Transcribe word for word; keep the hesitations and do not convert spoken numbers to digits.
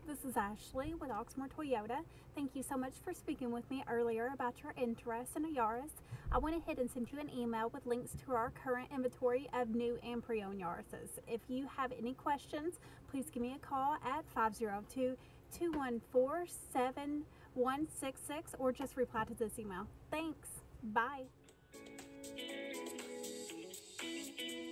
This is Ashley with Oxmoor Toyota. Thank you so much for speaking with me earlier about your interest in a Yaris. I went ahead and sent you an email with links to our current inventory of new and pre-owned Yarises. If you have any questions, please give me a call at five zero two, two one four, seven one six six or just reply to this email. Thanks. Bye.